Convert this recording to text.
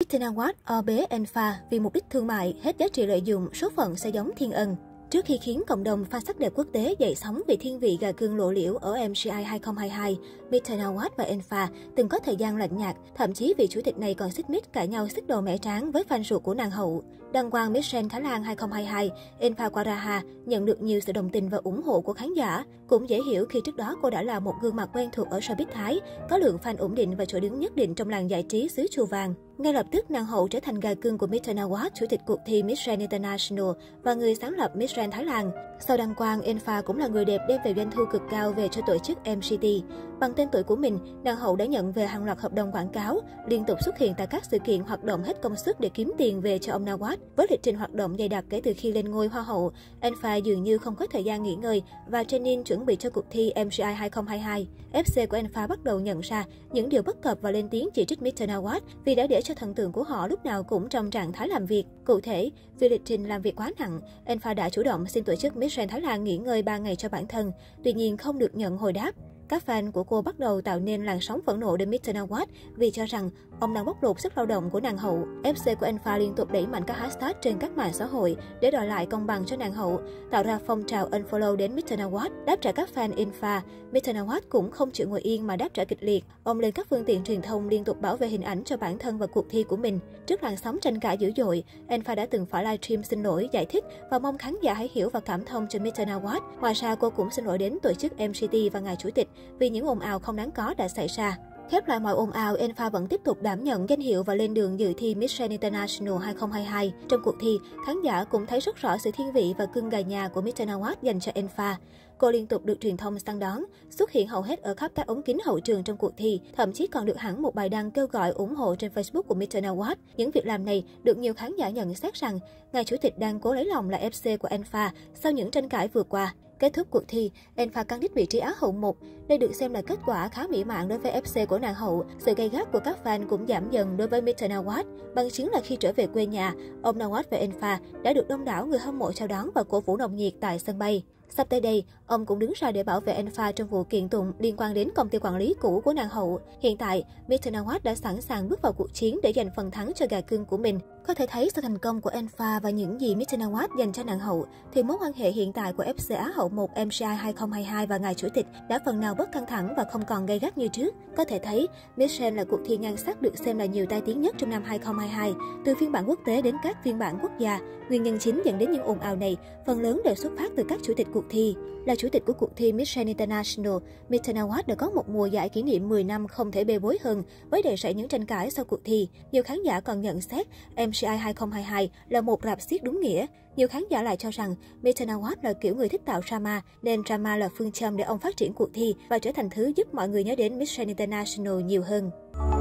Mr. Nawaz o bế Enfa vì mục đích thương mại, hết giá trị lợi dụng, số phận sẽ giống thiên ân. Trước khi khiến cộng đồng fan sắc đẹp quốc tế dậy sóng vì thiên vị gà cưng lộ liễu ở MCI 2022, Mr. Nawaz và Enfa từng có thời gian lạnh nhạt, thậm chí vị chủ tịch này còn xích mích cãi nhau xích đầu mẻ tráng với fan ruột của nàng hậu. Đăng quang Miss Grand Thái Lan 2022, Enfa Qaraha nhận được nhiều sự đồng tình và ủng hộ của khán giả. Cũng dễ hiểu khi trước đó cô đã là một gương mặt quen thuộc ở showbiz Thái, có lượng fan ổn định và chỗ đứng nhất định trong làng giải trí xứ Chùa Vàng. Ngay lập tức, nàng hậu trở thành gà cưng của Mr. Nawaz, chủ tịch cuộc thi Miss Grand International và người sáng lập Miss Grand Thái Lan. Sau đăng quang, Enfa cũng là người đẹp đem về doanh thu cực cao về cho tổ chức MCT. Bằng tên tuổi của mình, nàng hậu đã nhận về hàng loạt hợp đồng quảng cáo, liên tục xuất hiện tại các sự kiện hoạt động hết công suất để kiếm tiền về cho ông Nawaz. Với lịch trình hoạt động dày đặc kể từ khi lên ngôi hoa hậu, Enfa dường như không có thời gian nghỉ ngơi và training chuẩn bị cho cuộc thi MCI 2022. FC của Enfa bắt đầu nhận ra những điều bất cập và lên tiếng chỉ trích Mr. Nawaz vì đã để cho thần tượng của họ lúc nào cũng trong trạng thái làm việc. Cụ thể, vì lịch trình làm việc quá nặng, Enfa đã chủ động xin tổ chức Miss Grand Thái Lan nghỉ ngơi 3 ngày cho bản thân, tuy nhiên không được nhận hồi đáp. Các fan của cô bắt đầu tạo nên làn sóng phẫn nộ đến Mr. Nawaz vì cho rằng ông đang bóc lột sức lao động của nàng hậu. FC của Enfa liên tục đẩy mạnh các hashtag trên các mạng xã hội để đòi lại công bằng cho nàng hậu, tạo ra phong trào unfollow đến Mr. Nawaz. Đáp trả các fan Enfa, Mr. Nawaz cũng không chịu ngồi yên mà đáp trả kịch liệt. Ông lên các phương tiện truyền thông liên tục bảo vệ hình ảnh cho bản thân và cuộc thi của mình. Trước làn sóng tranh cãi dữ dội, Enfa đã từng phải livestream xin lỗi, giải thích và mong khán giả hãy hiểu và cảm thông cho Mr. Nawaz. Ngoài ra, cô cũng xin lỗi đến tổ chức MCT và ngài chủ tịch vì những ồn ào không đáng có đã xảy ra. Khép lại mọi ồn ào, Enfa vẫn tiếp tục đảm nhận danh hiệu và lên đường dự thi Miss Grand International 2022. Trong cuộc thi, khán giả cũng thấy rất rõ sự thiên vị và cưng gà nhà của Mr. Nawaz dành cho Enfa. Cô liên tục được truyền thông săn đón, xuất hiện hầu hết ở khắp các ống kính hậu trường trong cuộc thi, thậm chí còn được hẳn một bài đăng kêu gọi ủng hộ trên Facebook của Mr. Nawaz. Những việc làm này được nhiều khán giả nhận xét rằng ngài chủ tịch đang cố lấy lòng là FC của Enfa sau những tranh cãi vừa qua. Kết thúc cuộc thi, Enfa cán đích vị trí Á hậu 1. Đây được xem là kết quả khá mỹ mãn đối với FC của nàng hậu. Sự gay gắt của các fan cũng giảm dần đối với Mr. Nawaz. Bằng chứng là khi trở về quê nhà, ông Nawaz và Enfa đã được đông đảo người hâm mộ chào đón và cổ vũ nồng nhiệt tại sân bay. Sắp tới đây, ông cũng đứng ra để bảo vệ Enfa trong vụ kiện tụng liên quan đến công ty quản lý cũ của nàng hậu. Hiện tại, Mr. Nawaz đã sẵn sàng bước vào cuộc chiến để giành phần thắng cho gà cưng của mình. Có thể thấy sau thành công của Enfa và những gì Mr. Nawaz dành cho nàng hậu, thì mối quan hệ hiện tại của FC Á hậu 1 MCI 2022 và ngài chủ tịch đã phần nào bớt căng thẳng và không còn gay gắt như trước. Có thể thấy, Miss Grand là cuộc thi nhan sắc được xem là nhiều tai tiếng nhất trong năm 2022, từ phiên bản quốc tế đến các phiên bản quốc gia. Nguyên nhân chính dẫn đến những ồn ào này phần lớn đều xuất phát từ các chủ tịch cuộc thi. Là chủ tịch của cuộc thi Miss Grand International, Mr. Nawaz đã có một mùa giải kỷ niệm 10 năm không thể bê bối hơn với đầy rẫy những tranh cãi sau cuộc thi. Nhiều khán giả còn nhận xét MCI 2022 là một rạp xiếc đúng nghĩa. Nhiều khán giả lại cho rằng Mr. Nawaz là kiểu người thích tạo drama, nên drama là phương châm để ông phát triển cuộc thi và trở thành thứ giúp mọi người nhớ đến Miss Grand International nhiều hơn.